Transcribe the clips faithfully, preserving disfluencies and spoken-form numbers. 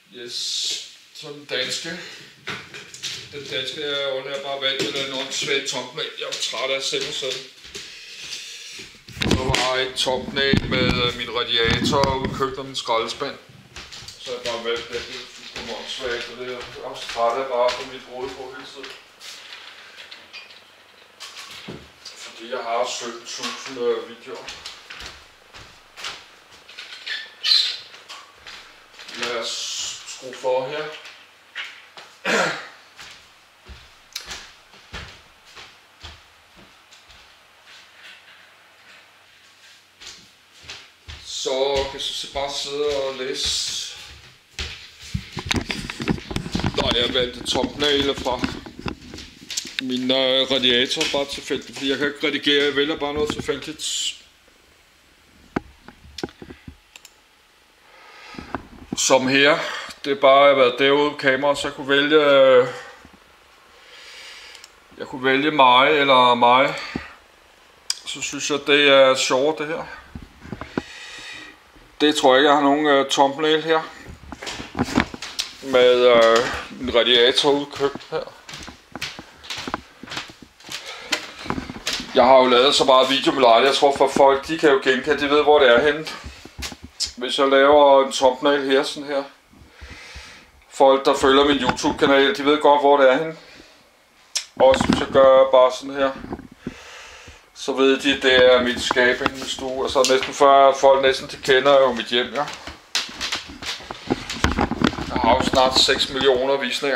Yes, så den danske. Den danske er under jeg bare valgt med en åndssvagt thumbnail. Jeg er træt af at se mig selv. Der var et thumbnail med min radiator og udkøbt af min skraldespand. Så jeg bare valgt det. Det er super åndssvagt, og det er jeg også træt af bare på mit hoved på hele tiden. Fordi jeg har sytten tusind videoer. Lad os skrue for her. Så kan jeg så bare sidde og læse. Nej, jeg valgte thumbnail fra min øh, radiator bare tilfældigt, fordi jeg kan ikke redigere, jeg vælger bare noget tilfældigt. Som her, det er bare, jeg har været derude på kamera, så jeg kunne vælge, jeg kunne vælge mig eller mig. Så synes jeg, det er sjovt det her. Det tror jeg ikke, jeg har nogen uh, thumbnail her. Med uh, en radiator udkøbt her. Jeg har jo lavet så meget video med Leila, jeg tror for folk, de kan jo genkende, de ved hvor det er henne. Hvis jeg laver en thumbnail her, sådan her. Folk, der følger min YouTube-kanal, de ved godt, hvor det er henne. Også hvis jeg gør bare sådan her, så ved de, at det er mit skab inde i min stue. Og så næsten før folk næsten de kender jo mit hjem, ja. Jeg har jo snart seks millioner visninger.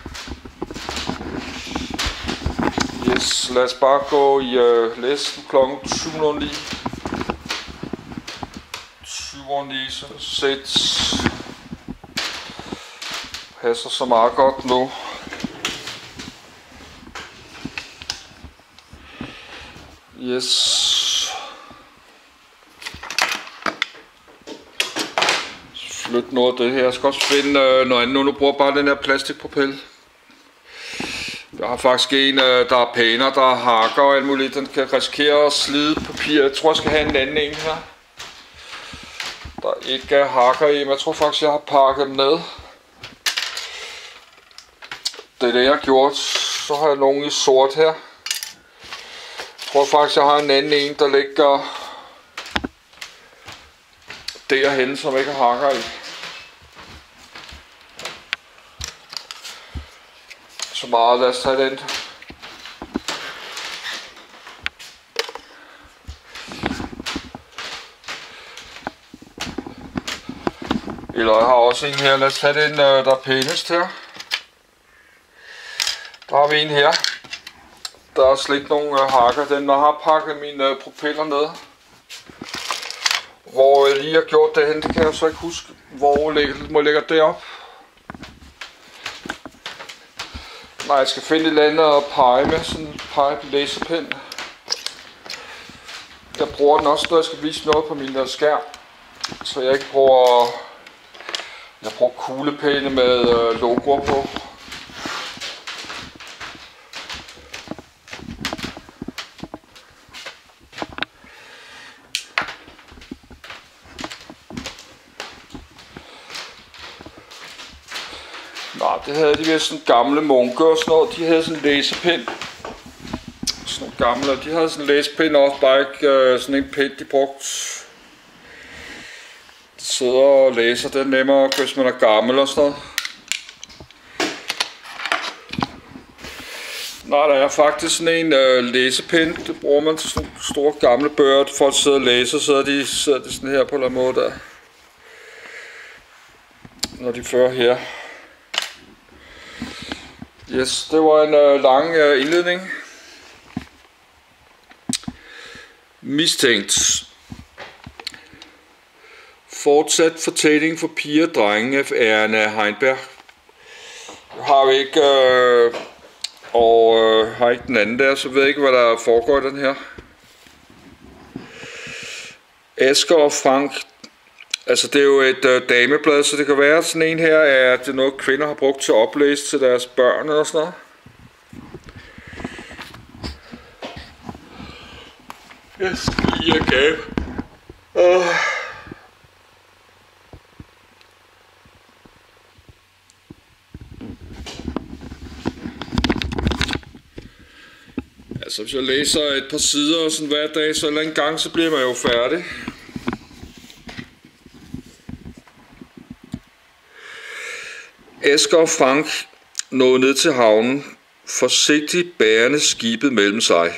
Yes, lad os bare gå i uh, læsen klokken syv nul ni. syv nul ni, så sæt. Passer så meget godt nu. Yes. Flyt noget af det her. Jeg skal også finde øh, noget andet nu. Nu bruger jeg bare den her plastikpropel. Jeg har faktisk en, øh, der er pænere, der hakker og alt muligt. Den kan risikere at slide papir. Jeg tror, jeg skal have en anden en her, der ikke er hakker i. Men jeg tror faktisk, jeg har pakket dem ned. Det er det, jeg har gjort. Så har jeg nogle i sort her. Jeg tror faktisk, jeg har en anden en, der ligger derhen, som ikke har hakker i. Så meget, lad os tage den. Eller jeg har også en her, lad os tage den, der er pænest her. Der har vi en her. Der er slet ikke nogen øh, hakker. Den har pakket mine øh, propeller ned. Hvor jeg lige har gjort det hen, det kan jeg så ikke huske. Hvor jeg må lægge det op. Nej, jeg skal finde et eller andet og pege med. Sådan en pege laserpen. Jeg bruger den også, når jeg skal vise noget på min skærm. Så jeg ikke bruger... Jeg bruger kuglepenne med øh, logoer på. Nej, det havde de ved sådan gamle munker og sådan noget. De havde sådan en laserpen. Sådan nogle gamle. De havde sådan en laserpen også, bare ikke øh, sådan en pen, de brugte. De sidder og læser. Det er nemmere, hvis man er gammel og sådan noget. Nej, der er faktisk sådan en øh, læsepen. Det bruger man til sådan store gamle bøger. Folk sidder og læser, så sidder de, sidder de sådan her på en eller anden måde der. Når de fører her. Yes, det var en øh, lang øh, indledning. Mistænkt. Fortsat fortælling for piger og drenge af Erna Heinberg. Jeg har jo ikke, øh, og øh, har ikke den anden der, så ved jeg ikke, hvad der foregår i den her. Asger og Frank. Altså det er jo et øh, dameblad, så det kan være sådan en her, at det er noget kvinder har brugt til at oplæse til deres børn og sådan noget. Jeg skal lige have gabe. Uh. Altså hvis jeg læser et par sider sådan hver dag, så en gang, så bliver man jo færdig. Asger og Frank nåede ned til havnen, forsigtigt bærende skibet mellem sig.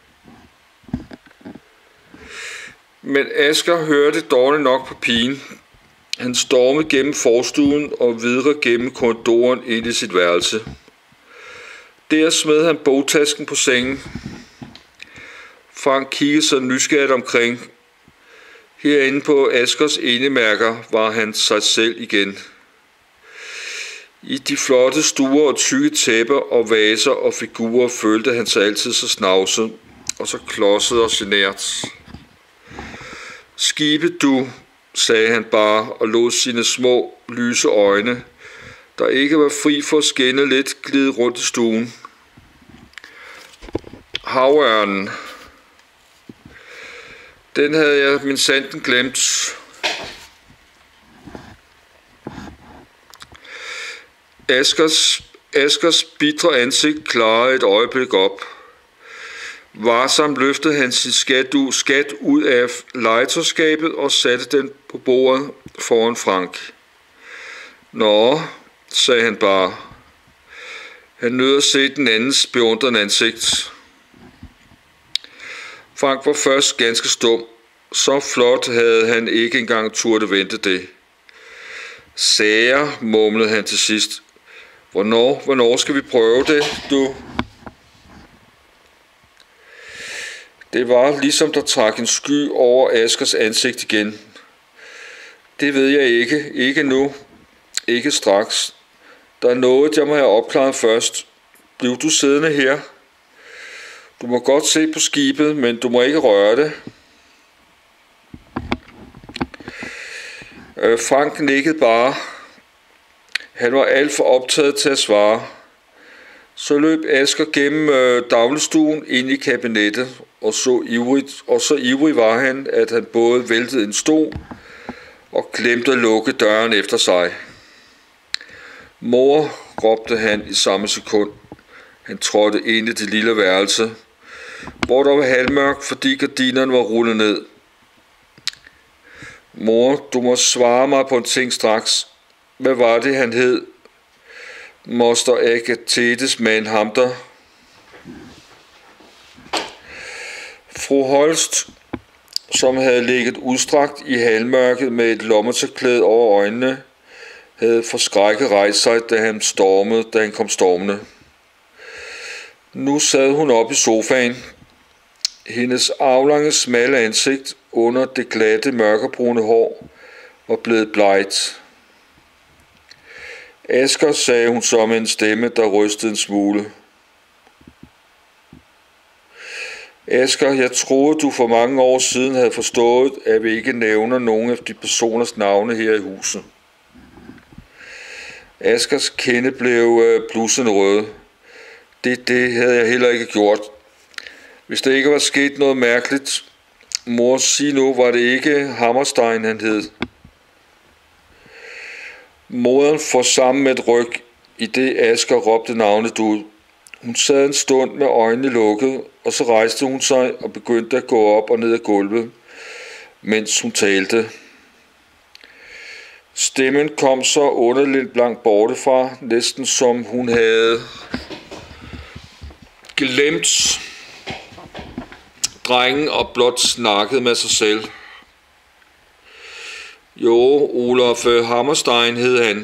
Men Asger hørte dårligt nok på pigen. Han stormede gennem forstuen og videre gennem korridoren ind i sit værelse. Der smed han bogtasken på sengen. Frank kiggede så nysgerrigt omkring. Herinde på Asgers enemærker var han sig selv igen. I de flotte stuer og tykke tæpper og vaser og figurer følte han sig altid så snavset og så klodset og genert. Skibet du, sagde han bare og lod sine små, lyse øjne, der ikke var fri for at skinne lidt, glide rundt i stuen. Havørnen. Den havde jeg minsanden glemt. Asgers, Asgers bitre ansigt klarede et øjeblik op. Varsomt løftede han sin skat, skat ud af legetøjsskabet og satte den på bordet foran Frank. Nå, sagde han bare. Han nød at se den andens beundrende ansigt. Frank var først ganske stum. Så flot havde han ikke engang turde vente det. Sager, mumlede han til sidst. Hvornår, hvornår skal vi prøve det, du? Det var ligesom der trak en sky over Asgers ansigt igen. Det ved jeg ikke. Ikke nu. Ikke straks. Der er noget, jeg må have opklaret først. Bliv du siddende her. Du må godt se på skibet, men du må ikke røre det. Øh, Frank nikkede bare. Han var alt for optaget til at svare. Så løb Asger gennem øh, dagligstuen ind i kabinettet, og så, ivrigt, og så ivrig var han, at han både væltede en stol og glemte at lukke døren efter sig. Mor, råbte han i samme sekund. Han trådte ind i det lille værelse, hvor der var halvmørkt, fordi gardinerne var rullet ned. Mor, du må svare mig på en ting straks. Hvad var det, han hed? Moster Agathetes mand ham der. Fru Holst, som havde ligget udstrakt i halvmørket med et lommetørklæde over øjnene, havde forskrækket rejst sig, da han stormede, da han kom stormende. Nu sad hun op i sofaen. Hendes aflange, smalle ansigt under det glatte, mørkebrune hår var blevet blegt. Asger, sagde hun så med en stemme, der rystede en smule. Asger, jeg troede, du for mange år siden havde forstået, at vi ikke nævner nogen af de personers navne her i huset. Asgers kende blev blussende røde. Det, det havde jeg heller ikke gjort. Hvis der ikke var sket noget mærkeligt, mor, sig nu, var det ikke Hammerstein, han hed. Moderen får sammen med et ryg, i det Asger råbte navnet ud. Hun sad en stund med øjnene lukket, og så rejste hun sig og begyndte at gå op og ned ad gulvet, mens hun talte. Stemmen kom så underligt langt bortefra, næsten som hun havde glemt drengen og blot snakket med sig selv. Jo, Olaf Hammerstein hed han.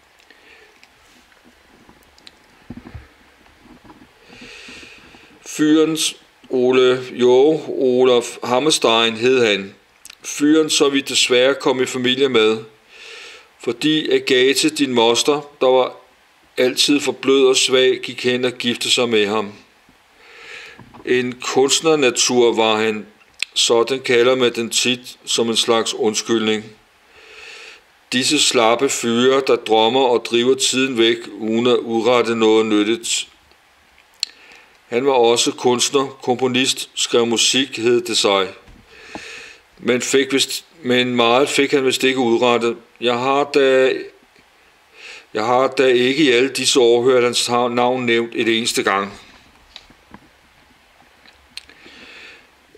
Fyrens Ole, jo, Olaf Hammerstein hed han. Fyren, som vi desværre kom i familie med. Fordi Agathe, din moster, der var altid for blød og svag, gik hen og giftede sig med ham. En kunstnernatur var han, sådan kalder man den tit som en slags undskyldning. Disse slappe fyre, der drømmer og driver tiden væk, uden at udrette noget nyttigt. Han var også kunstner, komponist, skrev musik, hed det sig. Men, fik vist, men meget fik han vist ikke udrettet. Jeg har da, jeg har da ikke i alle disse år hørt hans navn nævnt et eneste gang.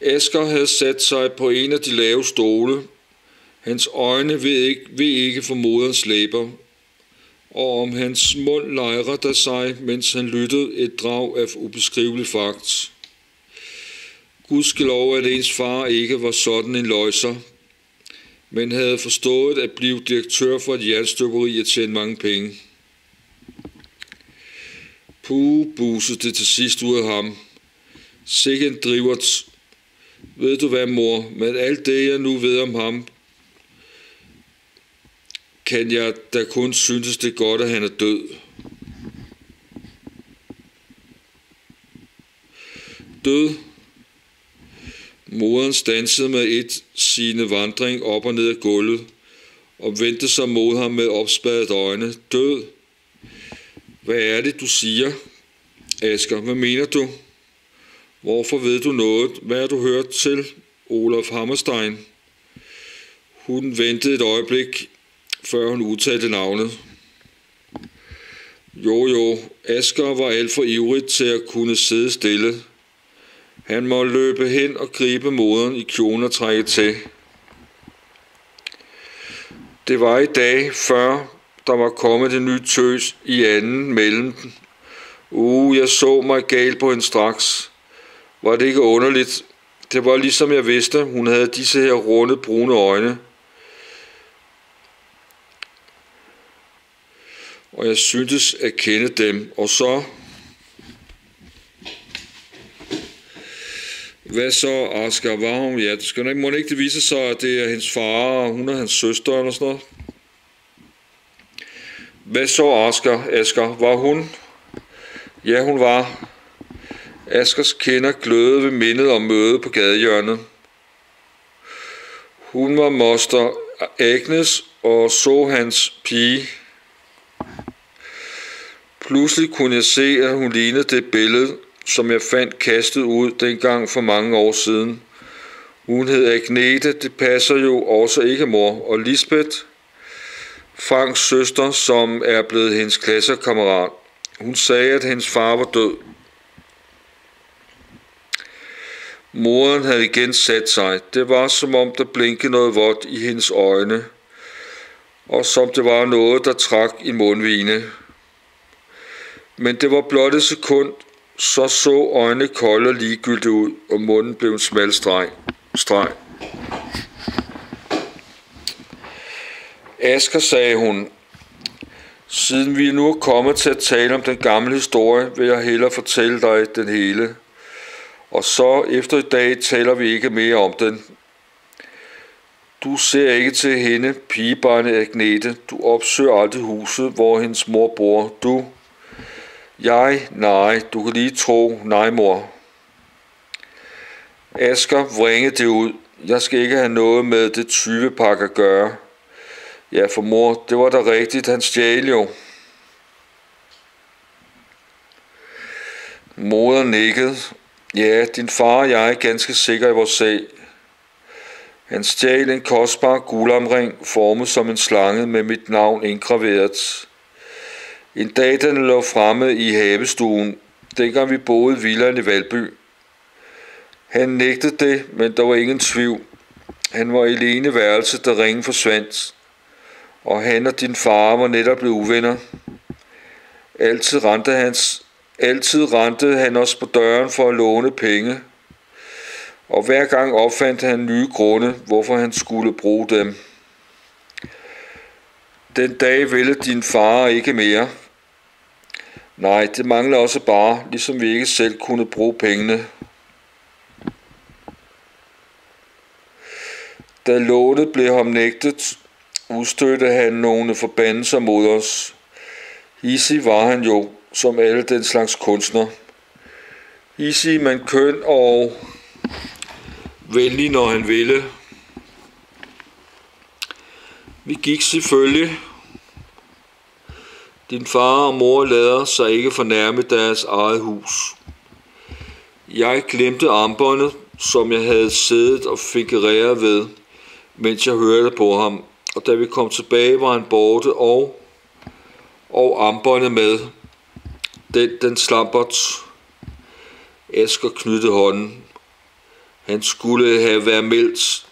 Asger havde sat sig på en af de lave stole. Hans øjne ved ikke, ved ikke for moderens læber, og om hans mund lejrer der sig, mens han lyttede et drag af ubeskrivelig fakt. Gudskelov, at ens far ikke var sådan en løjser, men havde forstået at blive direktør for et jernstøberi og tjene mange penge. Puh, busede det til sidst ud af ham. Sikke en drivert. Ved du hvad, mor, med alt det, jeg nu ved om ham, kan jeg da kun synes det godt, at han er død. Død? Moderen stansede med et sine vandring op og ned ad gulvet, og vendte sig mod ham med opspadet øjne. Død? Hvad er det, du siger, Asger? Hvad mener du? Hvorfor ved du noget? Hvad har du hørt til, Olaf Hammerstein? Hun ventede et øjeblik, før hun udtalte navnet. Jo, jo, Asger var alt for ivrig til at kunne sidde stille. Han måtte løbe hen og gribe moderen i kjolen og trække til. Det var i dag, før der var kommet en ny tøs i anden mellem den. Uh, jeg så mig galt på hende straks. Var det ikke underligt? Det var ligesom jeg vidste, hun havde disse her runde, brune øjne. Og jeg syntes at kende dem, og så... Hvad så, Asger? Var hun? Ja, det skal nok, må ikke det vise sig, at det er hendes far, og hun er hans søster, eller sådan noget. Hvad så, Asger? Asger, var hun? Ja, hun var. Asgers kinder glødede ved mindet om mødet på gadehjørnet. Hun var moster Agnes og så hans pige. Pludselig kunne jeg se, at hun lignede det billede, som jeg fandt kastet ud dengang for mange år siden. Hun hed Agnete, det passer jo også ikke, mor, og Lisbeth, Franks søster, som er blevet hendes klassekammerat. Hun sagde, at hendes far var død. Moderen havde igen sat sig. Det var som om der blinkede noget vådt i hendes øjne, og som det var noget, der trak i mundvigene. Men det var blot et sekund, så så øjnene kolde og ligegyldigt ud, og munden blev en smal streg. streg. Asger, sagde hun, siden vi nu er kommet til at tale om den gamle historie, vil jeg hellere fortælle dig den hele. Og så efter i dag taler vi ikke mere om den. Du ser ikke til hende, pigebarnet Agnete. Du opsøger aldrig huset, hvor hendes mor bor. Du... Jeg? Nej, du kan lige tro. Nej, mor. Asger vringede det ud. Jeg skal ikke have noget med det tyvepak at gøre. Ja, for mor, det var da rigtigt, han stjal jo. Moder nikkede. Ja, din far og jeg er ganske sikre i vores sag. Han stjal en kostbar guldomring, formet som en slange med mit navn indgraveret. En dag den lå fremme i havestuen, dengang vi boede i villaen i Valby. Han nægtede det, men der var ingen tvivl. Han var alene værelse, da ringen forsvandt, og han og din far var netop blevet uvenner. Altid rendte hans Altid rendte han os på døren for at låne penge, og hver gang opfandt han nye grunde, hvorfor han skulle bruge dem. Den dag ville din far ikke mere. Nej, det mangler også bare, ligesom vi ikke selv kunne bruge pengene. Da lånet blev ham nægtet, udstødte han nogle forbandelser mod os. Hissig var han jo, som alle den slags kunstner. Hissig, men køn og venlig, når han ville. Vi gik selvfølgelig. Din far og mor lader sig ikke fornærme deres eget hus. Jeg glemte armbåndet, som jeg havde siddet og figureret ved, mens jeg hørte på ham, og da vi kom tilbage, var han borte, og, og armbåndet med. Den, den slampert. Asger knyttede hånden. Han skulle have været meldt.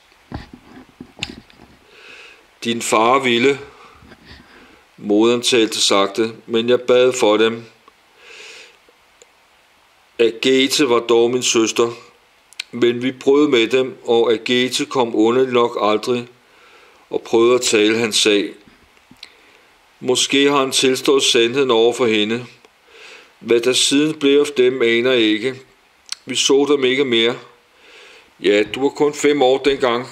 Din far ville. Moderen talte sagte, men jeg bad for dem. Agathe var dog min søster, men vi brød med dem, og Agathe kom underligt nok aldrig og prøvede at tale hans sag. Måske har han tilstået sandheden over for hende. Hvad der siden blev af dem, aner jeg ikke. Vi så dem ikke mere. Ja, du var kun fem år dengang.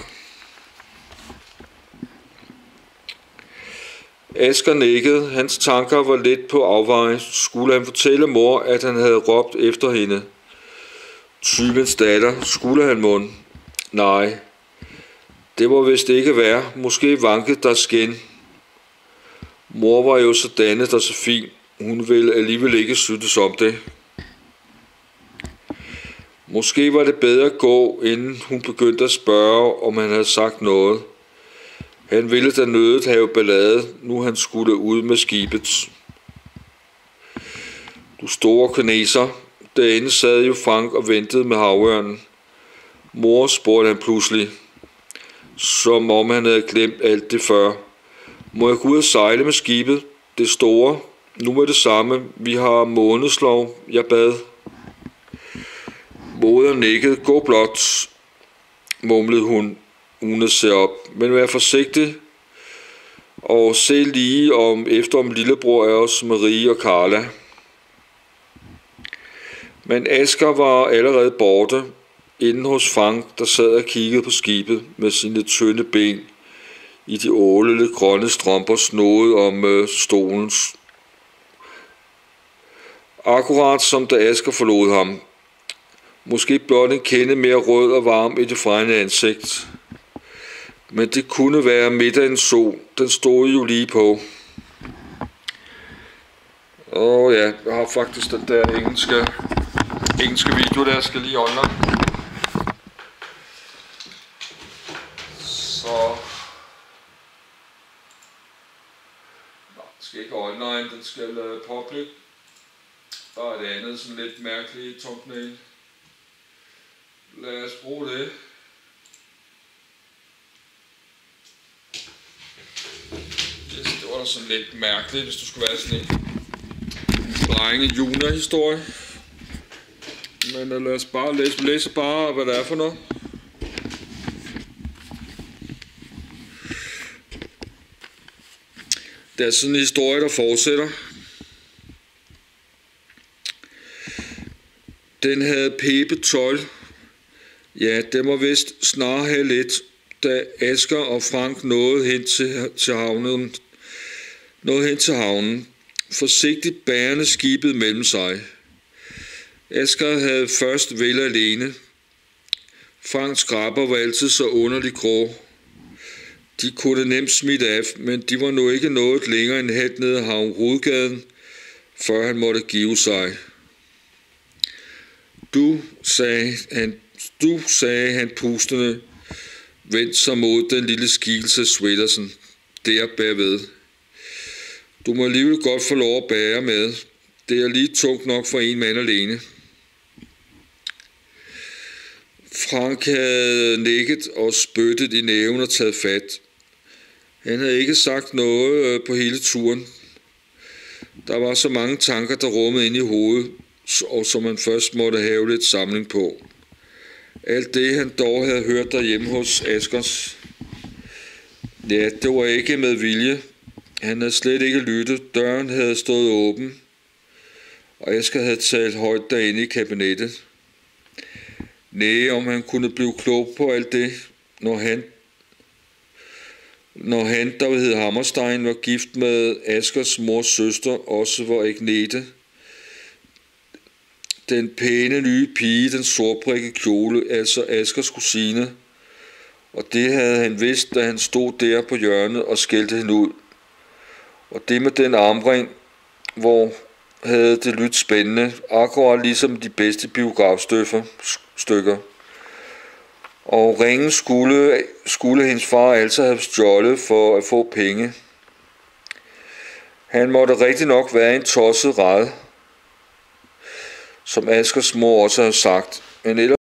Asger nikkede. Hans tanker var lidt på afveje. Skulle han fortælle mor, at han havde råbt efter hende? Tyvens datter. Skulle han mon? Nej. Det var vist ikke være. Måske vankede der skæn. Mor var jo så dannet og så fin. Hun ville alligevel ikke synes om det. Måske var det bedre at gå, inden hun begyndte at spørge, om han havde sagt noget. Han ville da nødigt have ballade, nu han skulle ud med skibet. Du store kineser, derinde sad jo Frank og ventede med havørnen. Mor, spurgte han pludselig, som om han havde glemt alt det før. Må jeg gå ud og sejle med skibet? Det store. Nu med det samme. Vi har månedslov. Jeg bad. Moder nikkede. Gå blot, mumlede hun, uden at se op. Men vær forsigtig. Og se lige om efter om lillebror er os, Marie og Carla. Men Asger var allerede borte, inden hos Frank, der sad og kiggede på skibet med sine tynde ben i de ålede grønne strømper snået om øh, stolens. Akkurat som da Asger forlod ham. Måske blot en kende mere rød og varm i det fregne ansigt. Men det kunne være midt af en sol. Den stod jo lige på. Åh ja, jeg har faktisk den der engelske, engelske video, der skal lige online. Så... Nej, den skal ikke online, den skal uh, public. Der er det andet sådan lidt mærkeligt thumbnail. Lad os bruge det. Yes, det var da sådan lidt mærkeligt, hvis du skulle være sådan en drenge junior historie. Men uh, lad os bare læse, læse bare, hvad det er for noget. Det er sådan en historie, der fortsætter. Den havde Pepe tolv. Ja, det må vist snarere have lidt, da Asger og Frank nåede hen til, til havnen. Nåede hen til havnen. Forsigtigt bærende skibet mellem sig. Asger havde først vel alene. Franks skraber var altid så underligt grå. De kunne nemt smitte af, men de var nu ikke nået længere end halvt ned ad havnrudgaden, før han måtte give sig. Du, sagde han, du, sagde han pustende, vendte sig mod den lille skikkelse Sweatersen, der bagved. Du må alligevel godt få lov at bære med. Det er lige tungt nok for en mand alene. Frank havde nikket og spyttet i næven og taget fat. Han havde ikke sagt noget på hele turen. Der var så mange tanker, der rummede ind i hovedet, og som man først måtte have lidt samling på. Alt det, han dog havde hørt derhjemme hos Asgers. Ja, det var ikke med vilje. Han havde slet ikke lyttet. Døren havde stået åben, og Asger havde talt højt derinde i kabinettet. Næh, om han kunne blive klog på alt det, når han, når han der hed Hammerstein, var gift med Asgers mors søster, også var Agnete. Den pæne nye pige, den sortprikkede kjole, altså Asgers kusine. Og det havde han vidst, da han stod der på hjørnet og skældte hende ud. Og det med den armring, hvor havde det lyttet spændende, akkurat ligesom de bedste biografstykker. Og ringen skulle, skulle hendes far altså have stjålet for at få penge. Han måtte rigtig nok være en tosset rad, som Asgers mor også havde sagt, men ellers